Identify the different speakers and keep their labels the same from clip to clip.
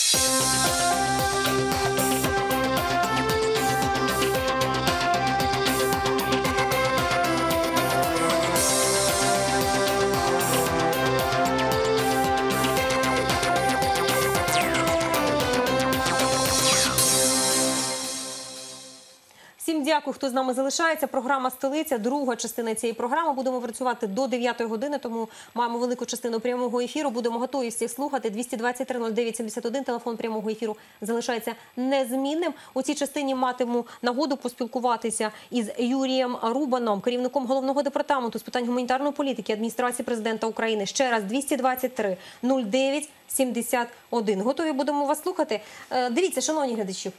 Speaker 1: Всім дякую, хто з нами залишається. Програма «Столиця», друга частина цієї програми. Будемо працювати до 9 години, тому маємо велику частину прямого ефіру. Будемо готові всіх слухати. 223-09-71, телефон прямого ефіру залишається незмінним. У цій частині матиму нагоду поспілкуватися із Юрієм Рубаном, керівником Головного департаменту з питань гуманітарної політики Адміністрації Президента України. Ще раз, 223-09-71. Готові будемо вас слухати. Дивіться, шановні глядачі,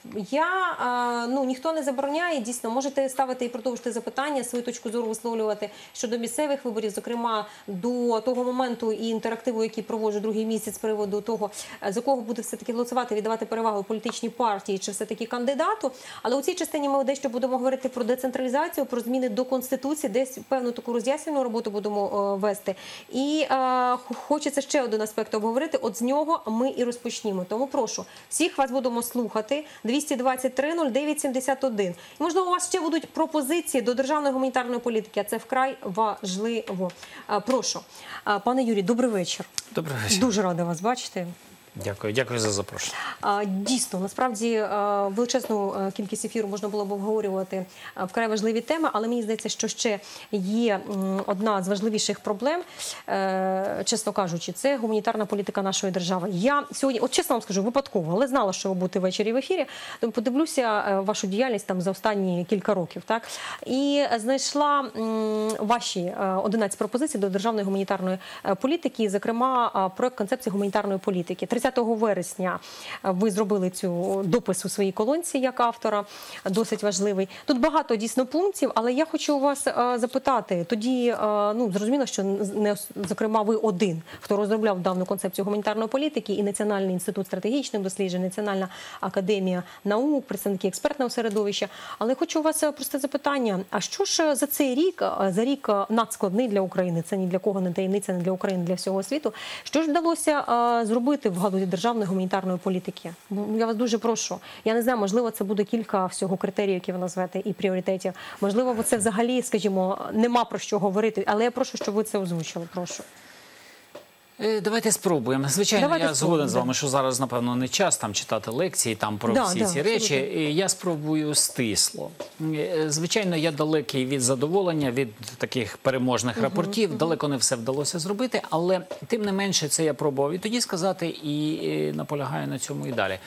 Speaker 1: ніхто не забороняє, дійсно, можете ставити і продовжити запитання, свою точку зору висловлювати щодо місцевих виборів, зокрема, до того моменту і інтерактиву, який проводжу другий місяць з приводу того, за кого буде все-таки голосувати, віддавати перевагу політичній партії чи все-таки кандидату. Але у цій частині ми дещо будемо говорити про децентралізацію, про зміни до Конституції, десь певну таку роз'яснювальну роботу будемо вести. І хочеться ще один аспект обговорити, от з нього ми і розпочнімо. Тому прошу, всіх вас будемо слухати. 223-09-71. І, можливо, у вас ще будуть пропозиції до державної гуманітарної політики, а це вкрай важливо. Прошу. Пане Юрій, добрий вечір.
Speaker 2: Добрий вечір.
Speaker 1: Дуже рада вас бачити.
Speaker 2: Дякую. Дякую за запрошення.
Speaker 1: Дійсно, насправді, величезну кількість ефіру можна було б обговорювати вкрай важливі теми, але мені здається, що ще є одна з важливіших проблем, чесно кажучи, це гуманітарна політика нашої держави. Я сьогодні, от чесно вам скажу, випадково, але знала, що ви будете ввечері в ефірі, тому подивлюся вашу діяльність там за останні кілька років, так? І знайшла ваші 11 пропозицій до державної гуманітарної політики, зокрема, проект концепції гуманітарної політики. 30 вересня ви зробили цю допис у своїй колонці як автора, досить важливий. Тут багато дійсно пунктів, але я хочу у вас запитати, тоді, зрозуміло, що не, зокрема, ви один, хто розробляв давну концепцію гуманітарної політики, і Національний інститут стратегічних досліджень, Національна академія наук, представники експертного середовища. Але хочу у вас просте запитання, а що ж за цей рік, за рік надскладний для України, це ні для кого не таємниця, не для України, для всього світу, що ж вдалося зробити в галузі державної гуманітарної політики? Я вас дуже прошу. Я не знаю, можливо, це буде кілька всього критеріїв, які ви назвете, і пріоритетів. Можливо, це взагалі, скажімо, нема про що говорити, але я прошу, щоб ви це озвучили. Прошу.
Speaker 2: Давайте спробуємо. Звичайно, я згоден з вами, що зараз, напевно, не час там читати лекції там про всі ці речі. Я спробую стисло. Звичайно, я далекий від задоволення, від таких переможних рапортів. Далеко не все вдалося зробити, але тим не менше це я пробував і тоді сказати, і наполягаю на цьому і далі.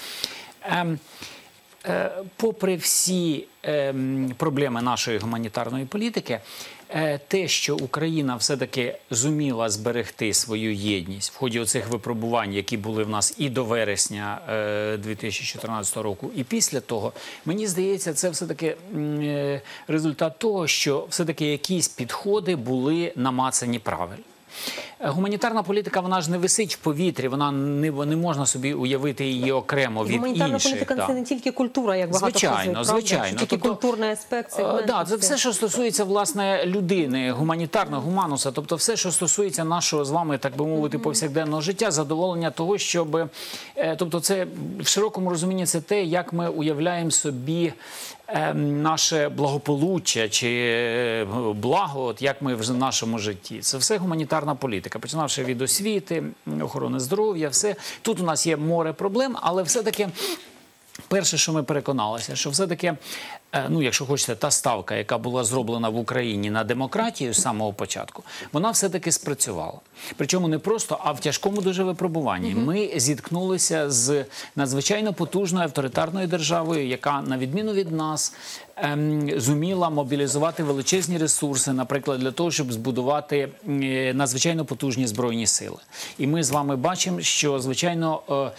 Speaker 2: Попри всі проблеми нашої гуманітарної політики, те, що Україна все-таки зуміла зберегти свою єдність в ході оцих випробувань, які були в нас і до вересня 2014 року, і після того, мені здається, це все-таки результат того, що все-таки якісь підходи були намацані правильно. Гуманітарна політика, вона ж не висить в повітрі, вона не можна собі уявити її окремо від інших.
Speaker 1: Гуманітарна політика – це не тільки культура, як багато
Speaker 2: звичайно, звичайно.
Speaker 1: Тільки культурний аспект.
Speaker 2: Так, це все, що стосується, власне, людини, гуманітарного, гумануса, тобто все, що стосується нашого з вами, так би мовити, повсякденного життя, задоволення того, щоб, тобто це в широкому розумінні це те, як ми уявляємо собі наше благополуччя чи благо, от як ми в нашому житті. Це все гуманітарна політика, починавши від освіти, охорони здоров'я, все. Тут у нас є море проблем, але все-таки перше, що ми переконалися, що все-таки, якщо хочете, та ставка, яка була зроблена в Україні на демократію з самого початку, вона все-таки спрацювала. Причому не просто, а в тяжкому дуже випробуванні. Ми зіткнулися з надзвичайно потужною авторитарною державою, яка, на відміну від нас, зуміла мобілізувати величезні ресурси, наприклад, для того, щоб збудувати надзвичайно потужні збройні сили. І ми з вами бачимо, що, звичайно,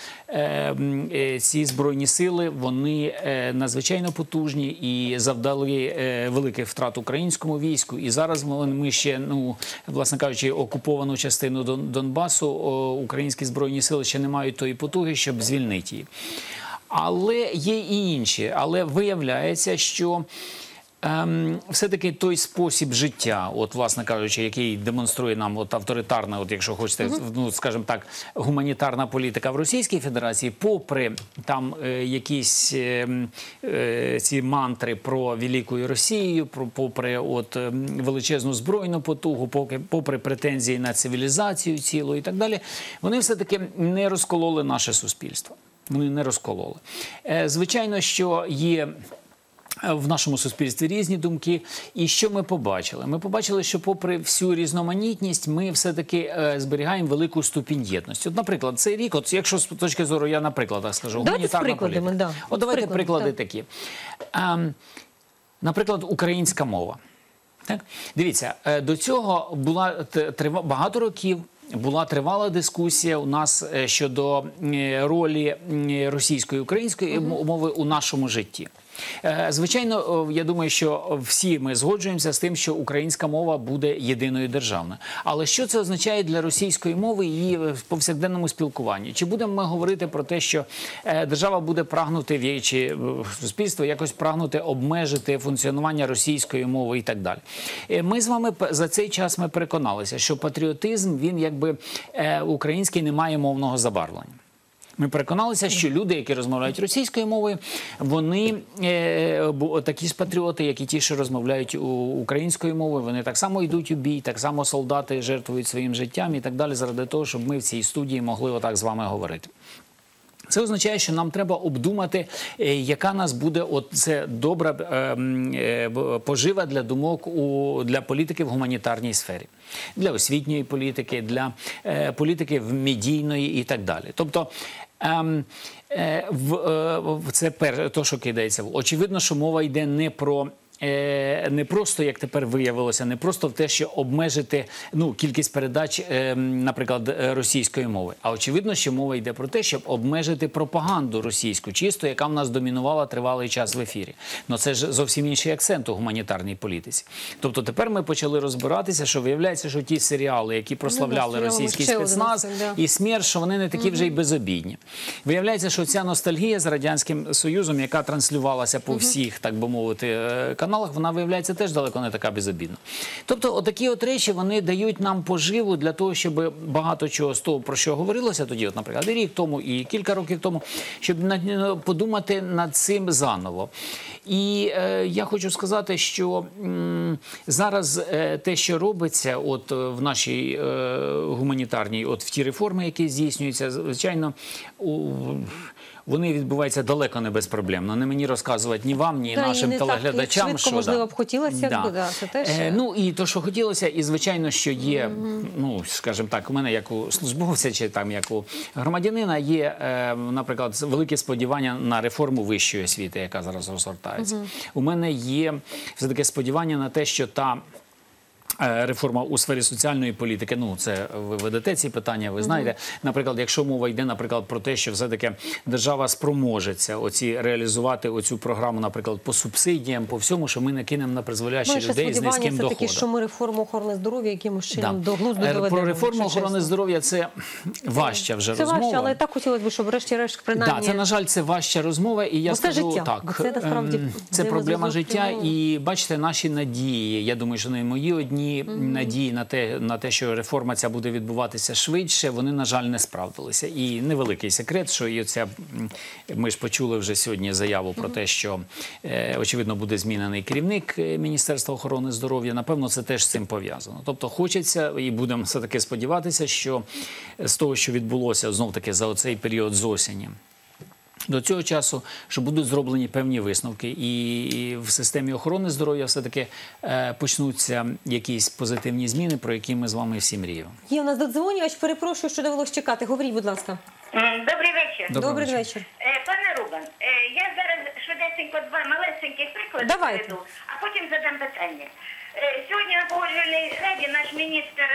Speaker 2: ці збройні сили, вони надзвичайно потужні і завдали великих втрат українському війську. І зараз ми ще, власне кажучи, окуповану частину Донбасу, українські збройні сили ще не мають тої потуги, щоб звільнити її. Але є і інші. Але виявляється, що все-таки той спосіб життя, от, власне кажучи, який демонструє нам от авторитарна, от, якщо хочете, ну, скажімо так, гуманітарна політика в Російській Федерації, попри там якісь ці мантри про велику Росію, попри от величезну збройну потугу, попри претензії на цивілізацію цілу і так далі, вони все-таки не розкололи наше суспільство. Вони не розкололи. Звичайно, що є в нашому суспільстві різні думки. І що ми побачили? Ми побачили, що попри всю різноманітність, ми все-таки зберігаємо велику ступінь єдності. От, наприклад, цей рік, от якщо з точки зору, я, наприклад, так скажу, гуманітарна політика.
Speaker 1: Да.
Speaker 2: От давайте приклади
Speaker 1: так.
Speaker 2: такі. Наприклад, українська мова. Так? Дивіться, до цього була багато років була тривала дискусія у нас щодо ролі російської і української мови у нашому житті. Звичайно, я думаю, що всі ми згоджуємося з тим, що українська мова буде єдиною державною. Але що це означає для російської мови і її в повсякденному спілкуванні? Чи будемо ми говорити про те, що держава буде прагнути, чи суспільство якось прагнути обмежити функціонування російської мови і так далі? Ми з вами за цей час ми переконалися, що патріотизм, він якби український, не має мовного забарвлення. Ми переконалися, що люди, які розмовляють російською мовою, вони такі ж патріоти, як і ті, що розмовляють українською мовою. Вони так само йдуть у бій, так само солдати жертвують своїм життям і так далі, заради того, щоб ми в цій студії могли отак з вами говорити. Це означає, що нам треба обдумати, яка нас буде це добра пожива для думок для політики в гуманітарній сфері, для освітньої політики, для політики медійної і так далі. Тобто це те, що кидається. Очевидно, що мова йде не просто, як тепер виявилося, не просто в те, що обмежити кількість передач, наприклад, російської мови. А очевидно, що мова йде про те, щоб обмежити пропаганду російську, чисто, яка в нас домінувала тривалий час в ефірі. Но це ж зовсім інший акцент у гуманітарній політиці. Тобто тепер ми почали розбиратися, що виявляється, що ті серіали, які прославляли російський спецназ і СМЕРШ, що вони не такі вже й безобідні. Виявляється, що ця ностальгія з Радянським Союзом, яка транслювалася по всіх, так би мовити, каналах, вона, виявляється, теж далеко не така безобідна. Тобто, отакі от речі, вони дають нам поживу для того, щоб багато чого з того, про що говорилося тоді, от, наприклад, і рік тому, і кілька років тому, щоб подумати над цим заново. І я хочу сказати, що зараз те, що робиться от в нашій гуманітарній, от в ті реформи, які здійснюються, звичайно, вони відбуваються далеко не безпроблемно. Не мені розказувати ні вам, ні нашим телеглядачам.
Speaker 1: Швидко, можливо, б хотілося, це теж.
Speaker 2: Ну, і то, що хотілося, і, звичайно, що є, скажімо так, у мене, як у службовця, чи там, як у громадянина, є, наприклад, великі сподівання на реформу вищої освіти, яка зараз розгортається. У мене є все-таки сподівання на те, що та реформа у сфері соціальної політики, це ви ведете ці питання, ви знаєте. Наприклад, якщо мова йде, наприклад, про те, що все-таки держава спроможеться реалізувати оцю програму, наприклад, по субсидіям, по всьому, що ми не кинемо на призволяще людей з низьким доходом.
Speaker 1: Таки, що ми реформу охорони здоров'я якимось чином до глузду доведемо.
Speaker 2: Про реформу охорони здоров'я це важча вже розмова.
Speaker 1: Це важче, але так хотілося б, щоб врешті-решт принаймні...
Speaker 2: Так, це, на жаль, це важча розмова, і я скажу так, це проблема життя, і бачите, наші надії, я думаю, що не мої одні, надії на те, що реформа ця буде відбуватися швидше, вони, на жаль, не справдилися. І невеликий секрет, що ми ж почули вже сьогодні заяву про те, що, очевидно, буде змінений керівник Міністерства охорони здоров'я. Напевно, це теж з цим пов'язано. Тобто, хочеться, і будемо все-таки сподіватися, що з того, що відбулося, знов-таки, за оцей період з осені, до цього часу, що будуть зроблені певні висновки, і в системі охорони здоров'я все-таки почнуться якісь позитивні зміни, про які ми з вами всі мріємо.
Speaker 1: Є у нас додзвонювач, перепрошую, що довелося чекати. Говоріть, будь ласка.
Speaker 3: Добрий вечір.
Speaker 1: Добрий вечір.
Speaker 3: Пане Рубан, я зараз швидесенько два малесеньких приклади приведу, а потім задам питання. Сьогодні на Погоджувальній раді наш міністр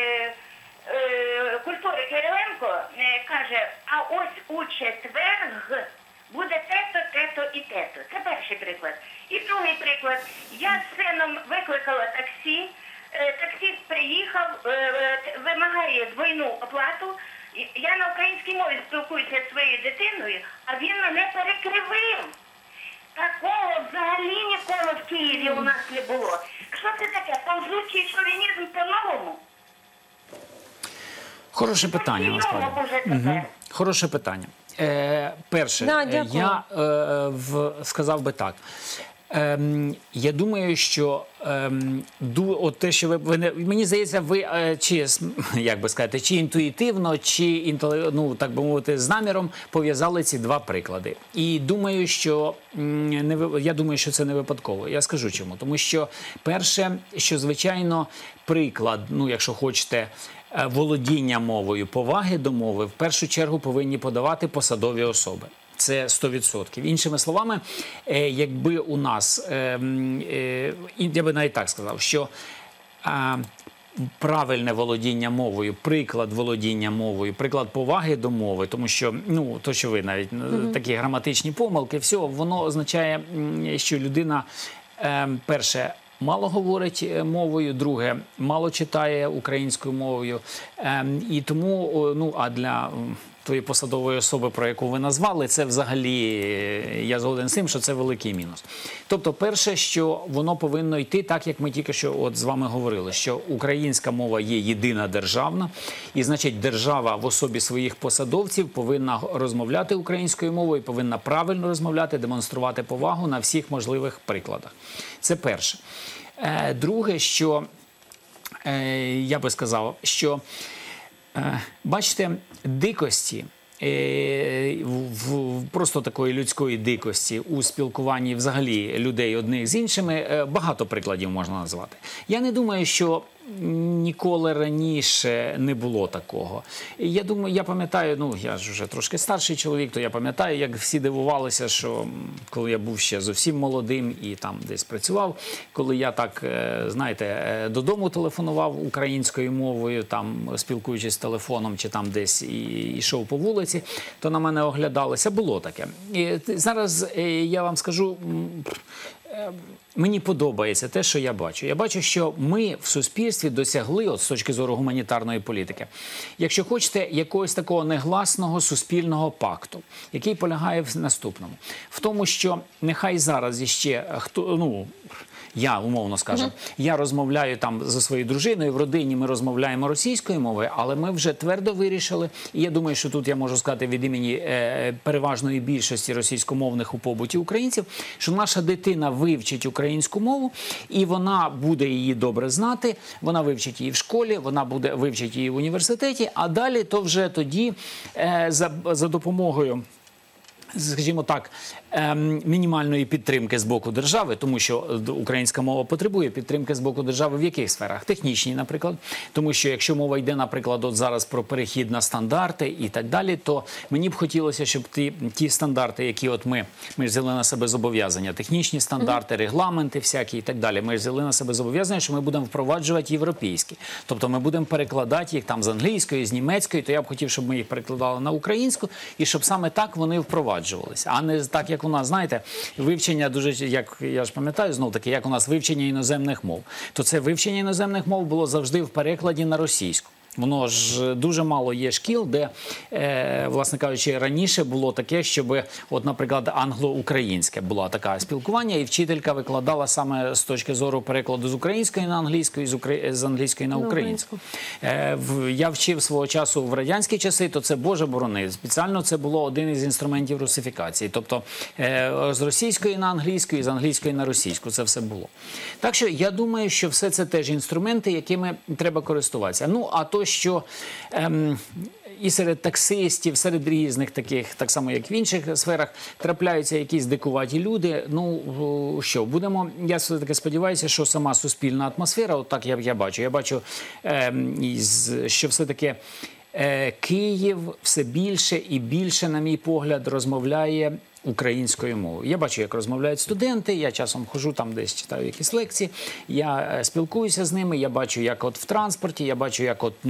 Speaker 3: культури Кириленко каже, а ось у четверг буде те-то, те-то і те-то. Це перший приклад. І другий приклад. Я з сином викликала таксі, таксист приїхав, вимагає двойну оплату. Я на українській мові спілкуюся зі своєю дитиною, а він мене перекривив. Такого взагалі ніколи в Києві у нас не було. Що це таке? Повзучий шовінізм по-новому?
Speaker 2: Хороше питання, насправді. Хороше питання. Перше,
Speaker 1: Да, дякую.
Speaker 2: я сказав би так. Я думаю, що от те, що мені здається, ви чи, як би сказати, чи інтуїтивно, чи ну, так би мовити, з наміром пов'язали ці два приклади. І думаю, що я думаю, що це не випадково. Я скажу чому. Тому що перше, що звичайно приклад, ну, якщо хочете, володіння мовою, поваги до мови, в першу чергу повинні подавати посадові особи. Це 100%. Іншими словами, якби у нас, я би навіть так сказав, що правильне володіння мовою, приклад володіння мовою, приклад поваги до мови, тому що, ну, то, що ви навіть такі граматичні помилки, все, воно означає, що людина, перше, мало говорить мовою, друге, мало читає українською мовою. І тому, ну, а для тої посадової особи, про яку ви назвали, це взагалі, я згоден з тим, що це великий мінус. Тобто, перше, що воно повинно йти так, як ми тільки що от з вами говорили, що українська мова є єдина державна, і, значить, держава в особі своїх посадовців повинна розмовляти українською мовою, повинна правильно розмовляти, демонструвати повагу на всіх можливих прикладах. Це перше. Друге, що я би сказав, що бачите, дикості, просто такої людської дикості у спілкуванні взагалі людей одних з іншими, багато прикладів можна назвати. Я не думаю, що ніколи раніше не було такого. Я думаю, я пам'ятаю, ну, я ж вже трошки старший чоловік, то я пам'ятаю, як всі дивувалися, що коли я був ще зовсім молодим і там десь працював, коли я так, знаєте, додому телефонував українською мовою, там, спілкуючись з телефоном, чи там десь йшов по вулиці, то на мене оглядалося. Було таке. І зараз я вам скажу, мені подобається те, що я бачу. Я бачу, що ми в суспільстві досягли, от з точки зору гуманітарної політики, якщо хочете, якогось такого негласного суспільного пакту, який полягає в наступному. В тому, що нехай зараз іще хто, ну, я, умовно скажемо, я розмовляю там зі своєю дружиною, в родині ми розмовляємо російською мовою, але ми вже твердо вирішили, і я думаю, що тут я можу сказати від імені переважної більшості російськомовних у побуті українців, що наша дитина вивчить українську мову, і вона буде її добре знати, вона вивчить її в школі, вона буде вивчить її в університеті, а далі то вже тоді за допомогою, скажімо так, мінімальної підтримки з боку держави, тому що українська мова потребує підтримки з боку держави в яких сферах? Технічній, наприклад. Тому що якщо мова йде, наприклад, от зараз про перехід на стандарти і так далі, то мені б хотілося, щоб ті стандарти, які от ми ж взяли на себе зобов'язання, технічні стандарти, регламенти всякі і так далі, ми ж взяли на себе зобов'язання, що ми будемо впроваджувати європейські. Тобто ми будемо перекладати їх там з англійської, з німецької, то я б хотів, щоб ми їх перекладали на українську, і щоб саме так вони впроваджувалися, а не так, як у нас, знаєте, вивчення дуже, як я ж пам'ятаю, знов таки, як у нас вивчення іноземних мов. То це вивчення іноземних мов було завжди в перекладі на російську. Воно ж дуже мало є шкіл, де, власне кажучи, раніше було таке, щоб, от, наприклад, англо-українське було таке спілкування, і вчителька викладала саме з точки зору перекладу з української на англійську, і з англійської на українську. Я вчив свого часу в радянські часи, то це, Боже борони, спеціально це було один із інструментів русифікації. Тобто з російської на англійську і з англійської на російську це все було. Так що я думаю, що все це теж інструменти, якими треба користуватися. Ну, а то, що і серед таксистів, серед різних таких, так само як в інших сферах, трапляються якісь дикуваті люди. Ну, що, будемо, я все-таки сподіваюся, що сама суспільна атмосфера, от так я бачу. Я бачу, що все-таки Київ все більше і більше, на мій погляд, розмовляє українською мовою. Я бачу, як розмовляють студенти, я часом ходжу там десь, читаю якісь лекції, я спілкуюся з ними, я бачу, як от в транспорті, я бачу, як от, ну,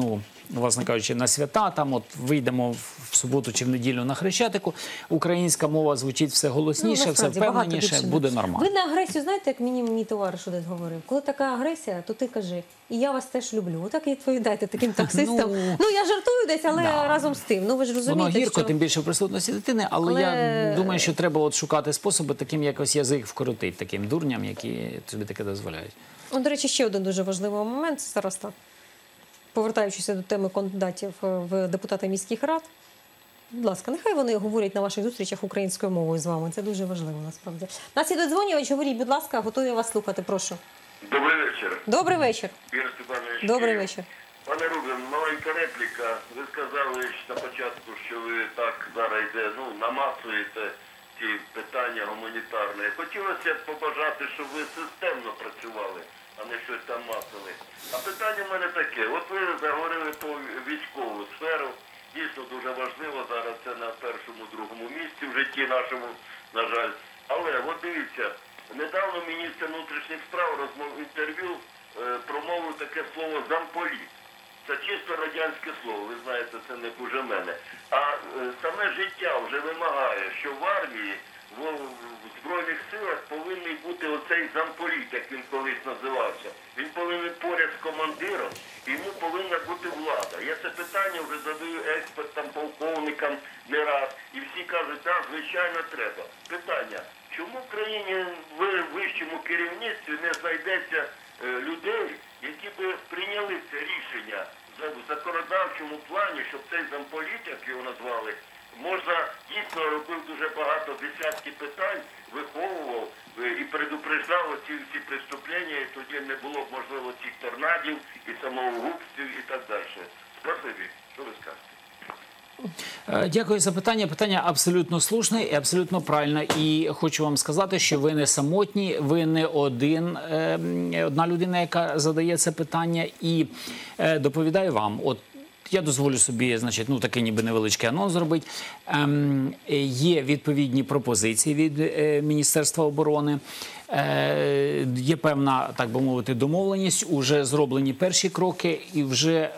Speaker 2: власне кажучи, на свята, там от вийдемо в суботу чи в неділю на Хрещатику, українська мова звучить все голосніше, все
Speaker 1: насправді, багато
Speaker 2: впевненіше,
Speaker 1: більше,
Speaker 2: буде
Speaker 1: да.
Speaker 2: нормально.
Speaker 1: Ви на агресію, знаєте, як мені мій товариш один говорив, коли така агресія, то ти кажи, і я вас теж люблю. Отак і відповідайте таким таксистам. Ну, я жартую десь, але разом з тим. Ну, ви ж розумієте,
Speaker 2: Воно гірко,
Speaker 1: що...
Speaker 2: тим більше в присутності дитини, але я думаю, що треба от шукати способи таким якось язик вкоротити, таким дурням, які тобі таке дозволяють.
Speaker 1: Ну, до речі, ще один дуже важливий момент, староста. Повертаючись до теми кандидатів в депутати міських рад, будь ласка, нехай вони говорять на ваших зустрічах українською мовою з вами. Це дуже важливо, насправді. Нас є додзвонювач, говоріть, будь ласка, готові вас слухати, прошу.
Speaker 4: Добрий вечір.
Speaker 1: Добрий вечір.
Speaker 4: Ігор Степанович.
Speaker 1: Добрий
Speaker 4: Київ.
Speaker 1: вечір.
Speaker 4: Пане Рубін, маленька репліка. Ви сказали на початку, що ви так зараз йде, намацуєте ці питання гуманітарні. Хотілося б побажати, щоб ви системно працювали, а не щось там мацали. А питання в мене таке. От ви заговорили про військову сферу. Дійсно дуже важливо, зараз це на першому, другому місці в житті нашому, на жаль. Але от дивіться, недавно міністр внутрішніх справ інтерв'ю промовив таке слово «замполіт». Це чисто радянське слово, ви знаєте, це не хуже мене. А саме життя вже вимагає, що в армії, в Збройних силах повинен бути оцей замполіт, як він колись називався. Він повинен поряд з командиром, і йому повинна бути влада. Я це питання вже задаю експертам, полковникам не раз. І всі кажуть, так, звичайно, треба. Питання, чому в країні в вищому керівництві не знайдеться людей, які би прийняли це рішення в законодавчому плані, щоб цей замполіт, як його назвали, можна дійсно робив дуже багато десятки питань, виховував і предупреждав оці всі преступлення, і тоді не було б можливо цих торнадів і самогубств і так далі. Спасибі. Що ви скажете?
Speaker 2: Дякую за питання. Питання абсолютно слушне і абсолютно правильне. І хочу вам сказати, що ви не самотні, ви не одна людина, яка задає це питання. І доповідаю вам, от я дозволю собі, значить, такий ніби невеличкий анонс зробити. Є відповідні пропозиції від Міністерства оборони. Є певна, так би мовити, домовленість. Уже зроблені перші кроки і вже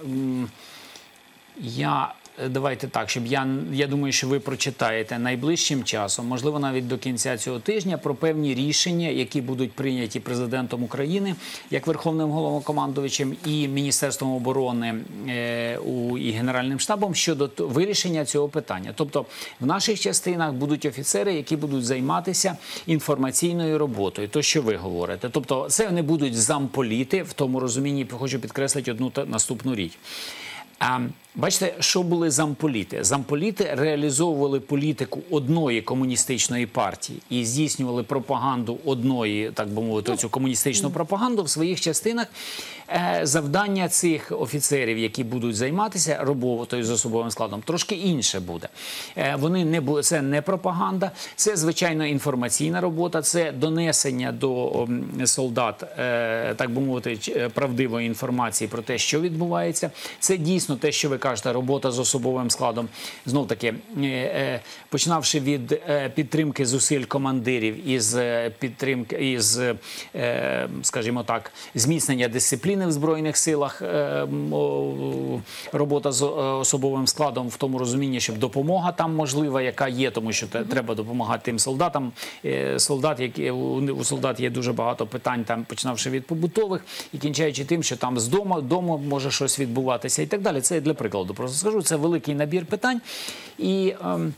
Speaker 2: давайте так, щоб я думаю, що ви прочитаєте найближчим часом, можливо, навіть до кінця цього тижня, про певні рішення, які будуть прийняті президентом України, як Верховним головнокомандувачем і Міністерством оборони і Генеральним штабом щодо вирішення цього питання. Тобто в наших частинах будуть офіцери, які будуть займатися інформаційною роботою, то, що ви говорите. Тобто це не будуть замполіти, в тому розумінні хочу підкреслити одну наступну річ. Бачите, що були замполіти? Замполіти реалізовували політику одної комуністичної партії і здійснювали пропаганду одної, так би мовити, цю комуністичну пропаганду в своїх частинах. Завдання цих офіцерів, які будуть займатися роботою з особовим складом, трошки інше буде. Це не пропаганда, це, звичайно, інформаційна робота, це донесення до солдат, так би мовити, правдивої інформації про те, що відбувається. Це дійсно те, що ви кажете, робота з особовим складом. Знов-таки, починавши від підтримки зусиль командирів із, скажімо так, зміцнення дисципліни в Збройних силах, робота з особовим складом в тому розумінні, щоб допомога там можлива, яка є, тому що треба допомагати тим солдатам. У солдат є дуже багато питань, там, починавши від побутових і кінчаючи тим, що там з дому може щось відбуватися і так далі. Це для прикладу просто скажу. Це великий набір питань. І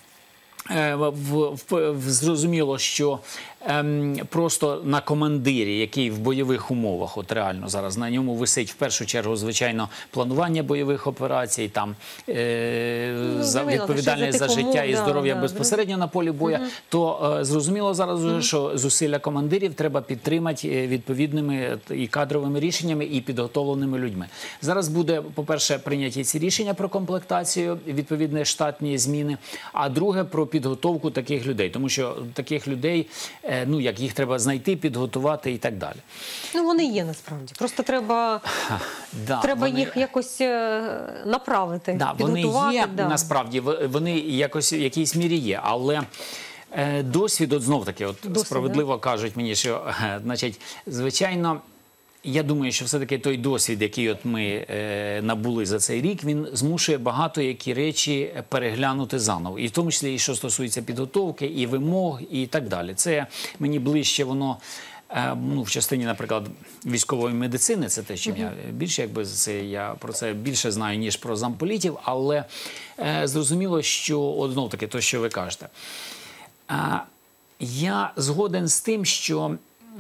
Speaker 2: зрозуміло, що просто на командирі, який в бойових умовах, от реально зараз на ньому висить в першу чергу, звичайно, планування бойових операцій, там відповідальність за життя і здоров'я безпосередньо на полі бою, то зрозуміло зараз вже, що зусилля командирів треба підтримати відповідними і кадровими рішеннями, і підготовленими людьми. Зараз буде, по-перше, прийняті ці рішення про комплектацію, відповідні штатні зміни, а друге, про підготовку таких людей, тому що таких людей, як їх треба знайти, підготувати і так далі.
Speaker 1: Вони є насправді. Просто треба їх якось направити, підготувати.
Speaker 2: Вони є, насправді, вони якось в якійсь мірі є, але досвід, знов-таки, справедливо кажуть мені, що, значить, звичайно, я думаю, що все-таки той досвід, який от ми набули за цей рік, він змушує багато які речі переглянути заново. І в тому числі, і що стосується підготовки, і вимог, і так далі. Це мені ближче воно, ну, в частині, наприклад, військової медицини, це те, чим я більше, якби я про це більше знаю, ніж про замполітів, але зрозуміло, що, от знов таки, то, що ви кажете, я згоден з тим, що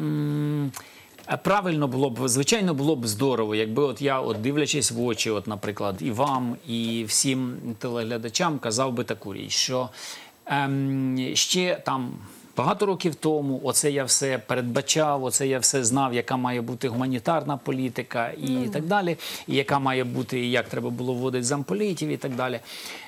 Speaker 2: правильно було б, звичайно, було б здорово, якби от я, от дивлячись в очі, от, наприклад, і вам, і всім телеглядачам, казав би таку річ, що ще там багато років тому оце я все передбачав, оце я все знав, яка має бути гуманітарна політика і так далі, і яка має бути, і як треба було вводити замполітів і так далі.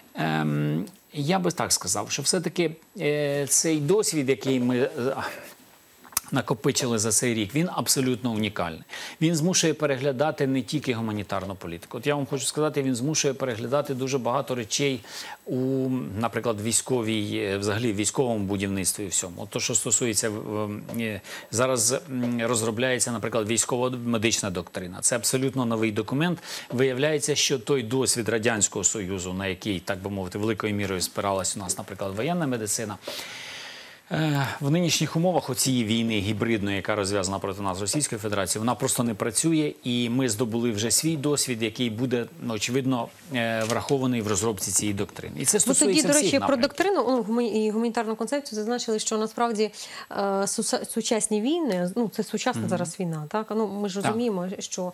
Speaker 2: Я би так сказав, що все-таки цей досвід, який ми накопичили за цей рік, він абсолютно унікальний. Він змушує переглядати не тільки гуманітарну політику. От я вам хочу сказати, він змушує переглядати дуже багато речей у, наприклад, взагалі військовому будівництві і всьому. От то, що стосується, зараз розробляється, наприклад, військово-медична доктрина. Це абсолютно новий документ. Виявляється, що той досвід Радянського Союзу, на який, так би мовити, великою мірою спиралась у нас, наприклад, воєнна медицина, в нинішніх умовах оцієї війни гібридної, яка розв'язана проти нас Російської Федерації, вона просто не працює, і ми здобули вже свій досвід, який буде, очевидно, врахований в розробці цієї доктрини. І це стосується
Speaker 1: тоді, до речі,
Speaker 2: всіх
Speaker 1: про
Speaker 2: напрямків.
Speaker 1: доктрину і гуманітарну концепцію зазначили, що насправді сучасні війни, ну це сучасна зараз війна, так? Ну ми ж розуміємо, що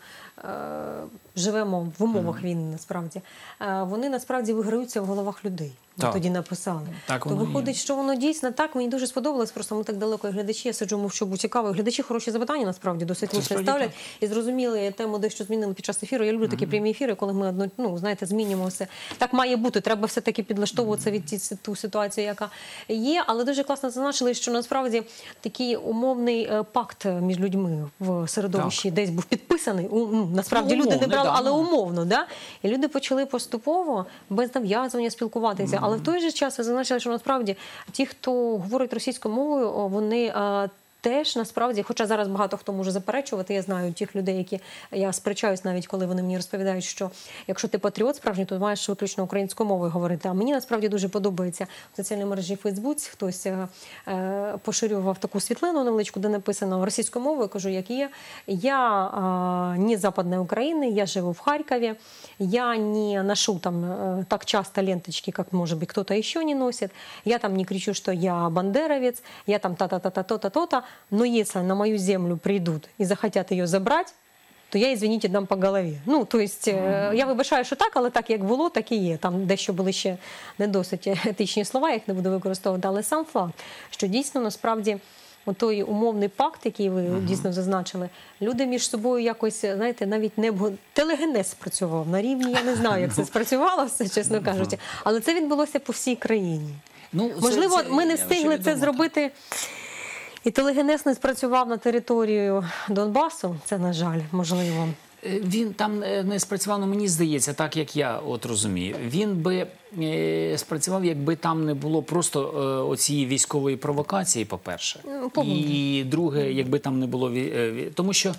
Speaker 1: живемо в умовах війни, насправді. Вони насправді виграються в головах людей. Ми тоді написали.
Speaker 2: Так,
Speaker 1: то виходить, що воно дійсно так. Мені дуже сподобалось, просто ми так далеко, і глядачі, я сиджу, мовчу, бо цікаво. Глядачі хороші запитання, насправді, досить влучно ставлять. І зрозуміли тему, дещо змінили під час ефіру. Я люблю такі прямі ефіри, коли ми, знаєте, змінюємо все. Так має бути, треба все-таки підлаштовуватися від ту ситуацію, яка є. Але дуже класно зазначили, що насправді такий умовний пакт між людьми в середовищі десь був підписаний. Насправді люди не брали, але умовно. Да? І люди почали поступово, без нав'язування спілкуватися. Але в той же час ви зазначили, що насправді ті, хто говорить російською мовою, вони теж насправді, хоча зараз багато хто може заперечувати, я знаю тих людей, які я сперечаюсь навіть, коли вони мені розповідають, що якщо ти патріот справжній, то маєш виключно українською мовою говорити. А мені насправді дуже подобається в соціальній мережі Фейсбуці, хтось поширював таку світлину невеличку, де написано російською мовою, кажу, як є. Я не Западной Украины, я живу в Харькове, я не ношу там так часто ленточки, как, может быть, кто-то еще не носит, я там не кричу, что я бандеровец, я там та-та-та-та, то-то, то-то, но если на мою землю придут и захотят ее забрать, то я, извините, дам по голові. Ну, то есть, я вибачаю, що так, але так, як було, так і є. Там дещо були ще не досить етичні слова, я їх не буду використовувати, але сам факт, що дійсно, насправді, той умовний пакт, який ви дійсно зазначили, люди між собою якось, знаєте, навіть не телегенез спрацював на рівні, я не знаю, як це спрацювало, чесно кажучи, але це відбулося по всій країні. Можливо, ми не встигли це зробити, і телегенез не спрацював на територію Донбасу, це, на жаль, можливо.
Speaker 2: Він там не спрацював, ну, мені здається, так як я от розумію. Він би спрацював, якби там не було просто оцієї військової провокації, по-перше. І друге, якби там не було... Тому що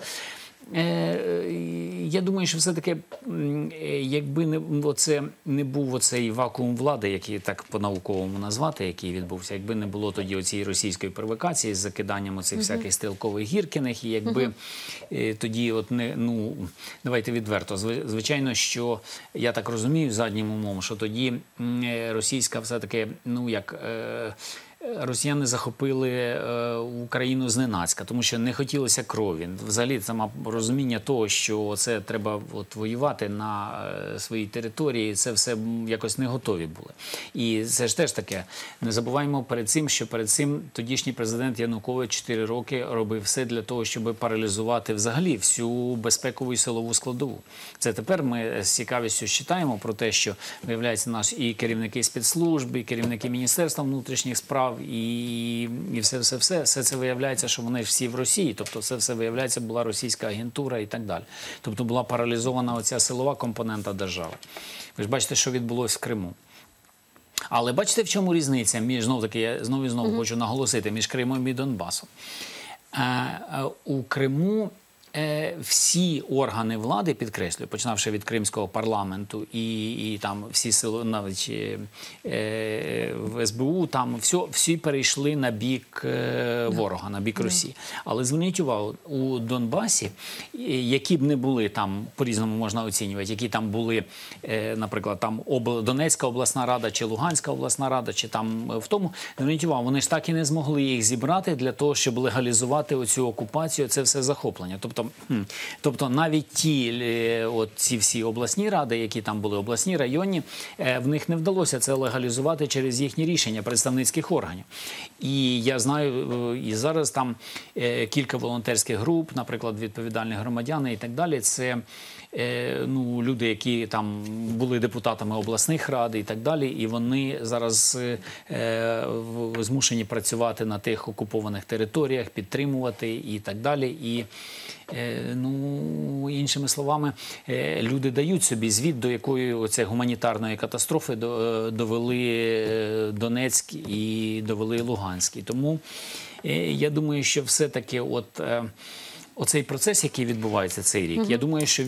Speaker 2: я думаю, що все-таки, якби не був оцей вакуум влади, який так по-науковому назвати, який відбувся, якби не було тоді оцієї російської провокації з закиданням оцих всяких стрілкових гіркіних, і якби тоді, от не, давайте відверто, звичайно, що я так розумію заднім умом, що тоді російська все-таки, росіяни захопили Україну зненацька, тому що не хотілося крові. Взагалі, саме розуміння того, що це треба воювати на своїй території, це все якось не готові були. І це ж теж таке. Не забуваємо перед цим, що перед цим тодішній президент Янукович 4 роки робив все для того, щоб паралізувати взагалі всю безпекову і силову складову. Це тепер ми з цікавістю читаємо про те, що, виявляється, наші і керівники спецслужб, і керівники Міністерства внутрішніх справ, і все це виявляється, що вони всі в Росії, тобто це все виявляється була російська агентура і так далі. Тобто була паралізована оця силова компонента держави. Ви ж бачите, що відбулося в Криму. Але бачите, в чому різниця між, знову-таки, я знову хочу наголосити, між Кримом і Донбасом. У Криму всі органи влади, підкреслюю, починавши від Кримського парламенту і там всі сили, навіть в СБУ, там всі перейшли на бік ворога, на бік Росії. Але зверніть увагу, у Донбасі, які б не були там, по-різному можна оцінювати, які там були, наприклад, там Донецька обласна рада, чи Луганська обласна рада, чи там в тому, зверніть увагу, вони ж так і не змогли їх зібрати для того, щоб легалізувати оцю окупацію, це все захоплення. Тобто навіть ці всі обласні ради, які там були, обласні, районні, в них не вдалося це легалізувати через їхні рішення представницьких органів. І я знаю, і зараз там кілька волонтерських груп, наприклад, відповідальних громадян і так далі, це люди, які там були депутатами обласних рад і так далі, і вони зараз змушені працювати на тих окупованих територіях, підтримувати і так далі. І, іншими словами, люди дають собі звіт, до якої оце гуманітарної катастрофи довели Донецьк і довели Луганськ. І тому я думаю, що все-таки оцей процес, який відбувається цей рік, я думаю, що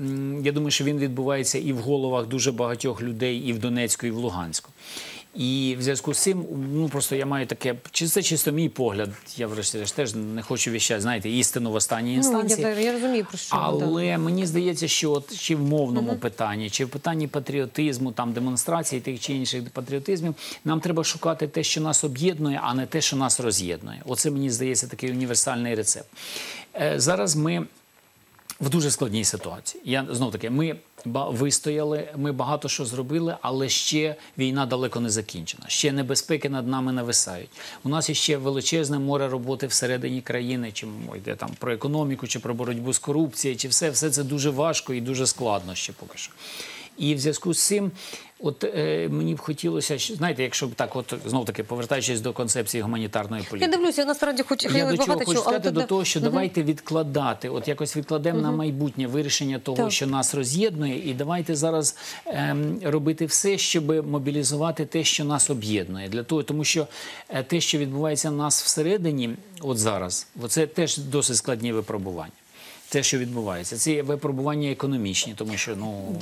Speaker 2: він відбувається і в головах дуже багатьох людей, і в Донецьку, і в Луганську. І в зв'язку з цим, просто я маю таке, це чисто мій погляд, я врешті-решт теж не хочу віщати, знаєте, істину в останній інстанції.
Speaker 1: Я розумію, про що.
Speaker 2: Але мені здається, що чи в мовному питанні, чи в питанні патріотизму, там демонстрації тих чи інших патріотизмів, нам треба шукати те, що нас об'єднує, а не те, що нас роз'єднує. Оце, мені здається, такий універсальний рецепт. Зараз ми в дуже складній ситуації. Знов-таки, ми вистояли, ми багато що зробили, але ще війна далеко не закінчена. Ще небезпеки над нами нависають. У нас ще величезне море роботи всередині країни, чи йде там про економіку, чи про боротьбу з корупцією, чи все це дуже важко і дуже складно ще поки що. І в зв'язку з цим, мені б хотілося, знаєте, якщо б так, знов-таки, повертаючись до концепції гуманітарної політики.
Speaker 1: Я дивлюся, насправді
Speaker 2: Я до чого хочу сказати, до того, що давайте відкладати, якось відкладемо на майбутнє вирішення того, що нас роз'єднує, і давайте зараз робити все, щоб мобілізувати те, що нас об'єднує. Тому що те, що відбувається в нас всередині, зараз, це теж досить складні випробування. Те, що відбувається, це випробування економічні, тому що,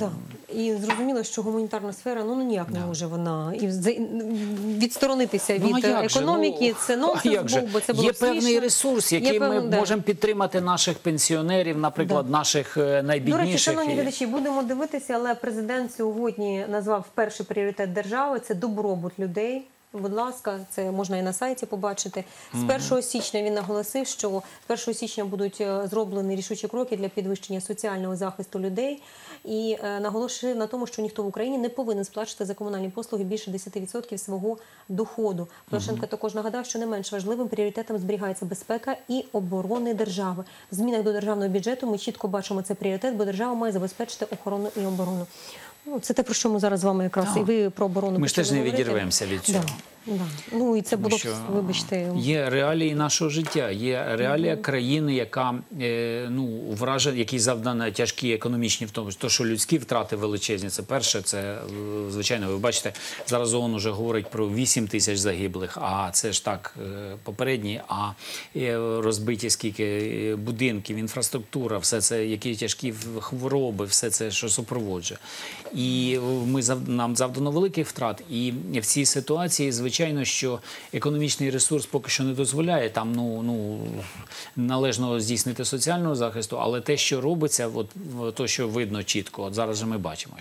Speaker 1: І зрозуміло, що гуманітарна сфера, ніяк не може вона відсторонитися від економіки, це нонсенс був, бо це було
Speaker 2: Є певний ресурс, яким ми можемо підтримати наших пенсіонерів, наприклад, наших найбідніших.
Speaker 1: До речі, шановні глядачі, будемо дивитися, але президент сьогодні назвав перший пріоритет держави – це добробут людей. Будь ласка, це можна і на сайті побачити. З 1 січня він наголосив, що з 1 січня будуть зроблені рішучі кроки для підвищення соціального захисту людей. І наголошив на тому, що ніхто в Україні не повинен сплачувати за комунальні послуги більше 10% свого доходу. Порошенко також нагадав, що не менш важливим пріоритетом зберігається безпека і оборони держави. В змінах до державного бюджету ми чітко бачимо цей пріоритет, бо держава має забезпечити охорону і оборону. Це те, про що ми зараз з вами якраз і ви про оборону.
Speaker 2: Ми ж теж не відірвемося від цього.
Speaker 1: І це було б, вибачте...
Speaker 2: Є реалії нашого життя, є реалія країни, яка, якій завдано тяжкі економічні, в тому, що людські втрати величезні. Це перше, це, звичайно, ви бачите, зараз ООН вже говорить про 8 тисяч загиблих, а це ж так попередні, а розбиті скільки будинків, інфраструктура, все це, які тяжкі хвороби, все це, що супроводжує. І нам завдано великих втрат. І в цій ситуації, звичайно, що економічний ресурс поки що не дозволяє там, належно здійснити соціального захисту, але те, що робиться, то, що видно чітко, зараз же ми бачимо,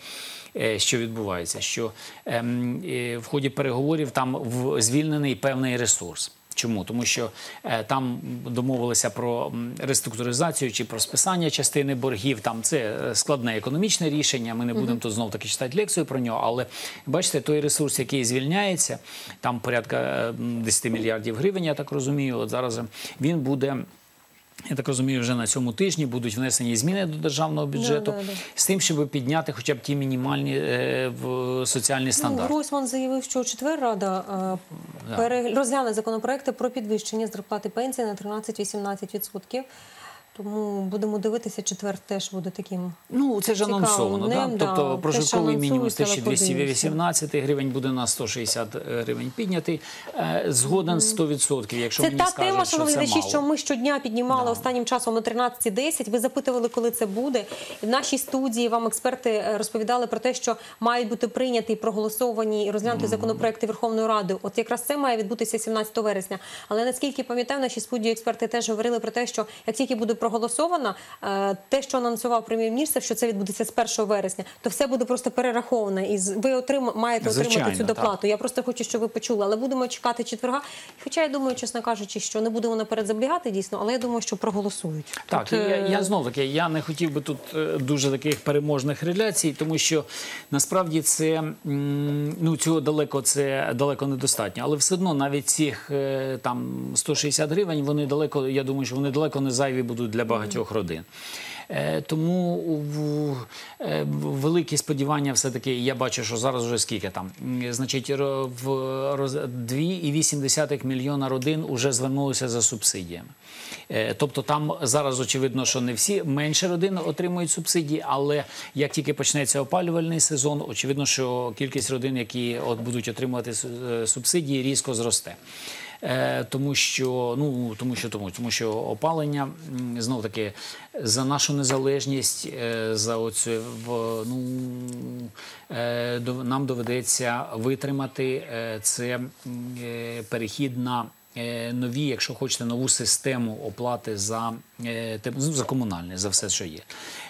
Speaker 2: що відбувається, що в ході переговорів там звільнений певний ресурс. Чому? Тому що там домовилися про реструктуризацію чи про списання частини боргів. Там це складне економічне рішення. Ми не будемо тут знов-таки читати лекцію про нього. Але, бачите, той ресурс, який звільняється, там порядка 10 мільярдів гривень, я так розумію, зараз він буде... Я так розумію, вже на цьому тижні будуть внесені зміни до державного бюджету з тим, щоб підняти хоча б ті мінімальні соціальні стандарти.
Speaker 1: Гройсман заявив, що у четвер Рада розгляне законопроекти про підвищення зарплати пенсії на 13-18%. Тому будемо дивитися, четвер теж буде таким.
Speaker 2: Ну, це ж
Speaker 1: Цікавим
Speaker 2: анонсовано,
Speaker 1: днем,
Speaker 2: да? Тобто
Speaker 1: те,
Speaker 2: прожитковий
Speaker 1: що
Speaker 2: мінімум з
Speaker 1: анонсують, але
Speaker 2: 1218 гривень буде на 160 гривень піднятий. Згоден 100%, якщо
Speaker 1: Це
Speaker 2: мені
Speaker 1: та
Speaker 2: скажуть,
Speaker 1: тема,
Speaker 2: що
Speaker 1: шановні
Speaker 2: це
Speaker 1: глядачі,
Speaker 2: мало.
Speaker 1: що ми щодня піднімали останнім часом о 13:10. Ви запитували, коли це буде. І в нашій студії вам експерти розповідали про те, що мають бути прийняті, проголосовані і розглянути законопроекти Верховної Ради. От якраз це має відбутися 17 вересня. Але наскільки пам'ятаю, в нашій студії експерти теж говорили про те, що як тільки буде проголосовано, те, що анонсував прем'єр-міністр, що це відбудеться з 1 вересня, то все буде просто перераховано. І ви маєте отримати
Speaker 2: Звичайно,
Speaker 1: цю доплату.
Speaker 2: так.
Speaker 1: Я просто хочу, щоб ви почули. Але будемо чекати четверга. Хоча я думаю, чесно кажучи, що не будемо наперед забігати дійсно, але я думаю, що проголосують.
Speaker 2: Так,
Speaker 1: Тут,
Speaker 2: я знов-таки, я не хотів би тут дуже таких переможних реляцій, тому що насправді це, ну, цього далеко недостатньо. Але все одно навіть цих там 160 гривень, вони далеко, я думаю, що вони далеко не зайві будуть для багатьох родин. Тому великі сподівання все-таки, я бачу, що зараз вже скільки там, значить, 2,8 мільйона родин вже звернулися за субсидіями. Тобто там зараз очевидно, що не всі, менше родин отримують субсидії, але як тільки почнеться опалювальний сезон, очевидно, що кількість родин, які будуть отримувати субсидії, різко зросте. Тому що опалення, знов таки, за нашу незалежність, за оцю, нам доведеться витримати це перехід на нові, якщо хочете, нову систему оплати за комунальне, за все, що є.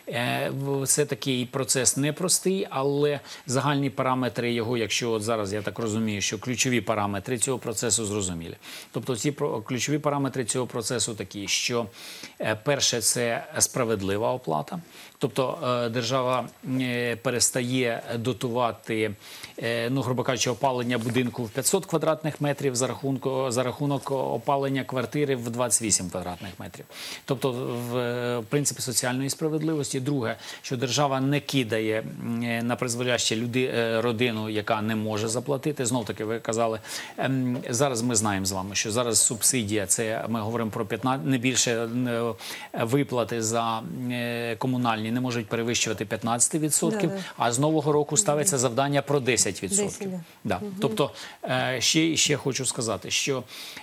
Speaker 2: Це такий процес непростий, але загальні параметри його, якщо от зараз я так розумію, що ключові параметри цього процесу зрозумілі. Тобто ці ключові параметри цього процесу такі, що перше – це справедлива оплата. Тобто держава перестає дотувати, грубо кажучи, опалення будинку в 500 квадратних метрів за рахунок опалення квартири в 28 квадратних метрів. Тобто, в принципі соціальної справедливості. Друге, що держава не кидає на призволяще родину, яка не може заплатити. Знов-таки, ви казали, зараз ми знаємо з вами, що зараз субсидія, це ми говоримо про 15, не більше виплати за комунальні не можуть перевищувати 15%, а з нового року ставиться завдання про 10%. Да. Тобто, ще хочу сказати, що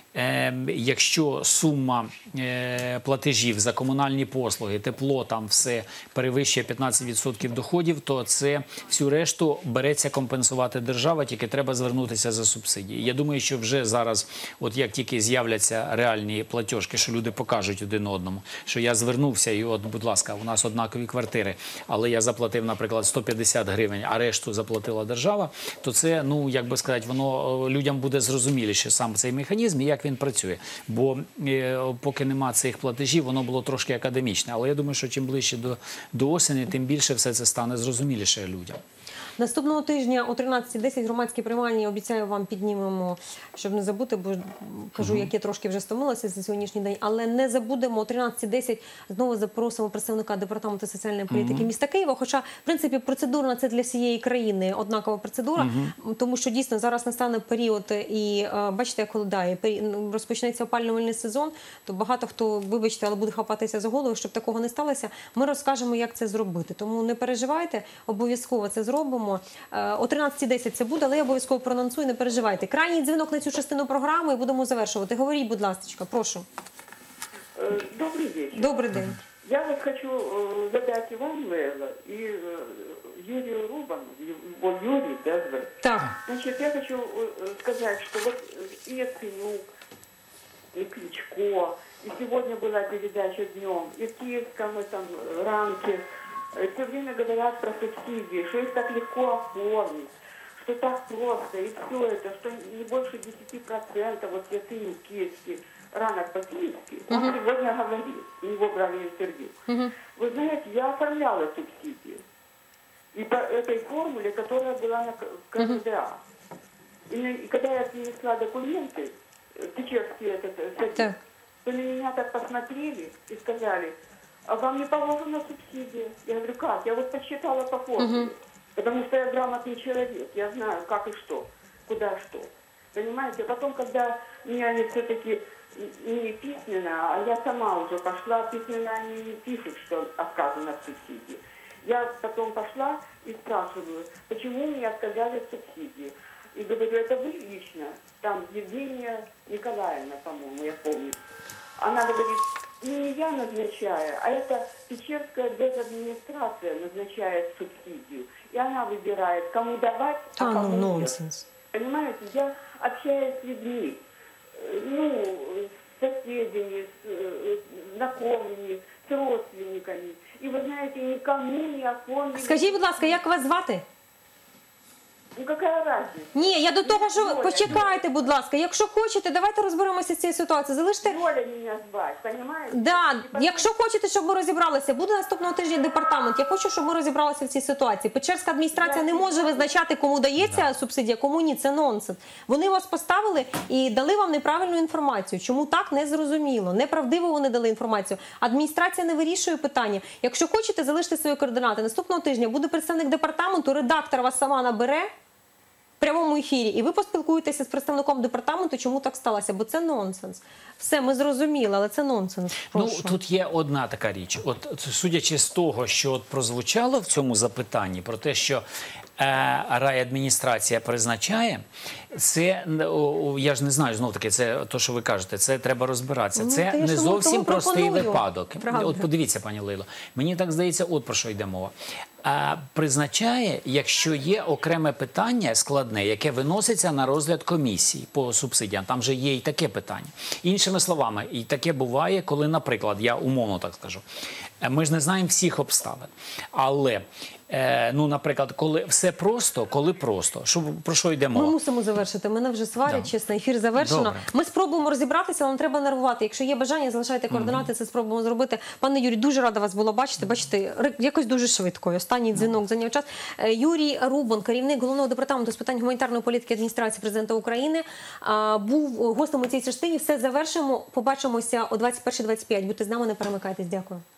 Speaker 2: якщо сума платежів за комунальні послуги, тепло, там все перевищує 15% доходів, то це всю решту береться компенсувати держава, тільки треба звернутися за субсидії. Я думаю, що вже зараз, от як тільки з'являться реальні платіжки, що люди покажуть один одному, що я звернувся і от, будь ласка, у нас однакові квартири, але я заплатив, наприклад, 150 гривень, а решту заплатила держава, то це, як би сказати, воно людям буде зрозуміліше сам цей механізм і як він працює. Бо поки нема цих платежів, воно було трошки академічне. Але я думаю, що чим ближче до осені, тим більше все це стане зрозуміліше людям.
Speaker 1: Наступного тижня о 13:10 громадські приймальні, обіцяю вам, піднімемо, щоб не забути, бо кажу, як я трошки вже стомилася за сьогоднішній день, але не забудемо, о 13:10 знову запросимо представника Департаменту соціальної політики міста Києва, хоча, в принципі, процедурна це для всієї країни однакова процедура, тому що дійсно зараз настане період і, бачите, як холодає, розпочнеться опалювальний сезон, то багато хто, вибачте, але буде хапатися за голову, щоб такого не сталося. Ми розкажемо, як це зробити. Тому не переживайте, обов'язково це зробимо. О 13:10 це буде, але я обов'язково проанонсую, не переживайте. Крайній дзвінок на цю частину програми і будемо завершувати. Говоріть, будь ласка, прошу.
Speaker 5: Добрый вечер.
Speaker 1: Добрий день.
Speaker 5: Я вот хочу задать и вам, Лейла, и Юрию Рубану, Юрий, да,
Speaker 1: Так.
Speaker 5: Значит, я хочу сказать, что вот и Яценюк, и Кличко, и сегодня была передача днем, и в Киевском этом рамке все время говорят про субсидии, что их так легко оформить, что так просто, и все это, что не больше 10%, вот Яценюк киевский, Ранок по-киевски, он сегодня говорил, у него брали интервью. Вы знаете, я оформляла субсидии. И по этой формуле, которая была на КМДА. И когда я принесла документы, Печерский этот совет, то на меня так посмотрели и сказали: а вам не положена субсидия? Я говорю, как? Я вот посчитала по формуле. Потому что я грамотный человек, я знаю, как и что, куда что. Понимаете? Потом, когда мне они все-таки не письменно, а я сама уже пошла, письменно они не пишут, что отказано в субсидии. Я потом пошла и спрашиваю, почему мне отказали в субсидии. И говорю, это вы лично, там Евгения Николаевна, по-моему, я помню. Она говорит, не я назначаю, а это Печерская администрация назначает субсидию. И она выбирает, кому давать, а
Speaker 1: Та ну
Speaker 5: кому нет.
Speaker 1: нонсенс.
Speaker 5: Понимаете, я общаюсь с людьми, ну, с соседями, с знакомыми, с родственниками. И вы знаете, никому не оформили...
Speaker 1: Скажіть, будь ласка, як вас звати?
Speaker 5: Ну, какая разница?
Speaker 1: Ні, я до того, що
Speaker 5: Оля.
Speaker 1: почекайте, будь ласка. Якщо хочете, давайте розберемося з цією ситуацією. Залиште.
Speaker 5: Оля меня звать, понимаете?
Speaker 1: Да,
Speaker 5: И потом-
Speaker 1: якщо хочете, щоб ми розібралися, буде наступного тижня департамент. Я хочу, щоб ми розібралися в цій ситуації. Печерська адміністрація не може визначати, кому дається субсидія, кому ні. Це нонсенс. Вони вас поставили і дали вам неправильну інформацію. Чому так, не зрозуміло. Неправдиво вони дали інформацію. Адміністрація не вирішує питання. Якщо хочете, залиште свої координати. Наступного тижня буде представник департаменту, редактор вас сама набере в прямому ефірі, і ви поспілкуєтеся з представником департаменту, чому так сталося, бо це нонсенс. Все, ми зрозуміли, але це нонсенс.
Speaker 2: Ну,
Speaker 1: Прошу.
Speaker 2: тут є одна така річ. От судячи з того, що от прозвучало в цьому запитанні, про те, що райадміністрація призначає, це, я ж не знаю, знов-таки, це то, що ви кажете, це треба розбиратися.
Speaker 1: Ну,
Speaker 2: Це
Speaker 1: то я
Speaker 2: не
Speaker 1: ж тому
Speaker 2: зовсім простий
Speaker 1: пропоную.
Speaker 2: випадок.
Speaker 1: Правда.
Speaker 2: От подивіться, пані Лейло, мені так здається, от про що йде мова. Призначає, якщо є окреме питання складне, яке виноситься на розгляд комісії по субсидіям. Там же є і таке питання. Іншими словами, і таке буває, коли, наприклад, я умовно так скажу, ми ж не знаємо всіх обставин. Але, ну, наприклад, коли все просто, коли просто. Про що йде
Speaker 1: Ми
Speaker 2: мова?
Speaker 1: мусимо завершити. Мене вже сварять,
Speaker 2: Да.
Speaker 1: чесно, ефір завершено.
Speaker 2: Добре.
Speaker 1: Ми спробуємо розібратися, але не треба нервувати. Якщо є бажання, залишайте координати, це спробуємо зробити. Пане Юрій, дуже рада вас було бачити. Бачите, якось дуже швидко. Останній дзвінок зайняв час. Юрій Рубан, керівник Головного департаменту з питань гуманітарної політики адміністрації президента України, був гостем у цій частині. Все завершимо. Побачимося о 21:25. Будьте з нами, не перемикайтесь. Дякую.